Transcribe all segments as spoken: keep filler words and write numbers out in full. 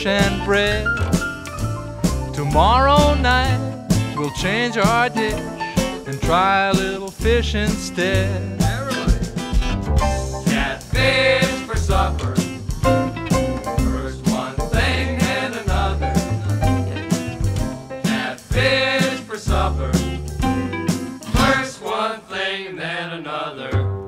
fish and bread. Tomorrow night we'll change our dish and try a little fish instead. Everybody. Catfish for supper. First one thing and another. Catfish for supper. First one thing and then another.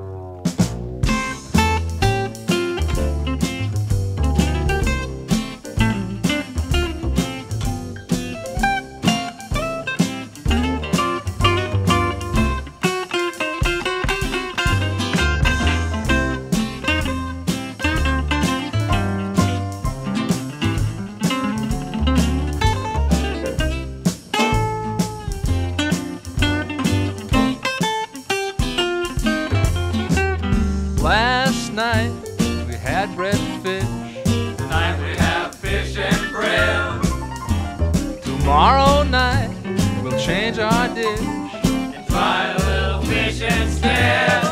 Last night we had bread and fish. Tonight we have fish and bread. Tomorrow night we'll change our dish And try a little fish instead.